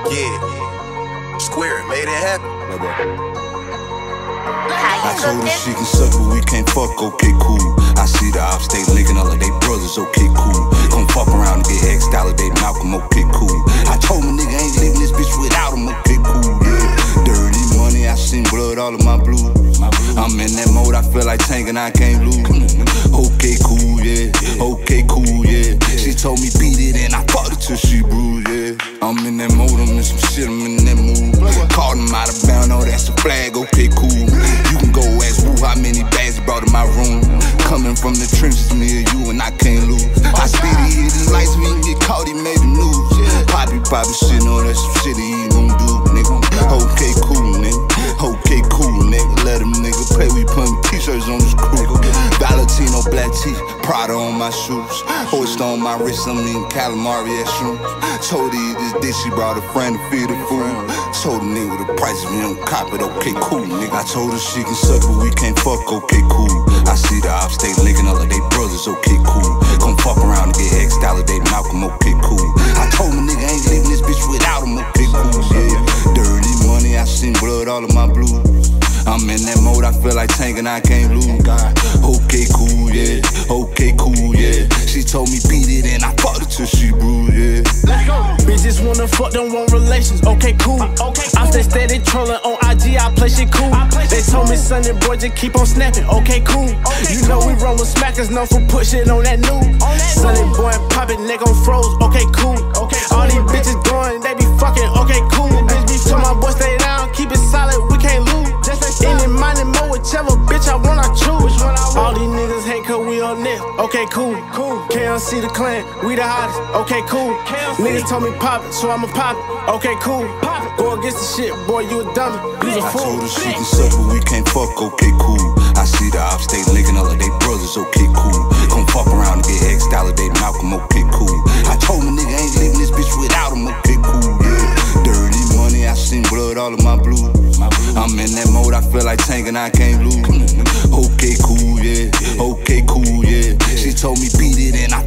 Yeah. Square it, made it happen. I told her she can suck, but we can't fuck, okay, cool. I see the ops, they linking all of they brothers, okay, cool. Gon' fuck around and get X-Dollar, they Malcolm, okay, cool. I told my nigga ain't leaving this bitch without him, okay, cool, yeah. Dirty money, I seen blood all of my blues. I'm in that mode, I feel like Tank and I can't lose. Okay, cool, yeah, okay, cool, yeah. She told me beat it and I fucked it till she bruised, yeah. I'm in that mode, I'm in some shit, I'm in that mood. Called him out of bound, oh that's a flag, okay, cool. You can go ask Woo how many bags he brought in my room. Coming from the trenches, me and you and I can't lose. I speedy hit the lights, we can get caught, he made the news. Poppy shit, no, that's some shit he gon' do, nigga. Okay, cool, nigga. Okay, cool, nigga. Let him nigga play, we putting t-shirts on his crew. Valentino black tee, Prada on my shoes. Hoist on my wrist, I'm eating calamari at shrooms. Told her this dish, she brought a friend to feed the food. Told the nigga the price if we don't cop it, okay, cool, nigga. I told her she can suck, but we can't fuck, okay, cool. I see the ops, they linking all of they brothers, okay, cool. Gon' fuck around and get X-Dollar, they Malcolm, okay, cool. I told my nigga ain't leaving this bitch without him, okay, cool, yeah. Dirty money, I seen blood all of my blues. I'm in that mode, I feel like Tank and I can't lose. Okay, cool, yeah. Okay, cool, yeah. She told me beat it and I fucked it till she bruised, yeah. Let's go. Bitches wanna fuck, don't want relations. Okay, cool. I stay steady trolling on IG, I play shit cool. They told me, son, boy, just keep on snapping. Okay, cool. You know we run with smackers, known for put shit on that new. Sonny boy, poppin', neck on froze. Okay, cool. All these bitches going, they be fucking. Okay, cool. Bitch be told my boy stay down, keep it solid, we can't lose. Any money, more, whichever bitch I want, I choose. All these niggas hate cause we on this. Okay, cool. KLC the clan, we the hottest. Okay, cool. Niggas told me pop it, so I'ma pop it. Okay, cool. Go against the shit, boy, you a dummy. You a fool. I told her she can suck, but we can't fuck, okay, cool. I see the ops, they linking all of they brothers, okay, cool. Gon' fuck around and get X-Dollar, they Malcolm, okay, cool. I told my nigga ain't leaving this bitch without him, okay, cool, yeah. Dirty money, I seen blood all of my blues. I'm in that mode, I feel like Tank and I can't lose. Okay, cool, yeah. Okay, cool, yeah. She told me beat it and I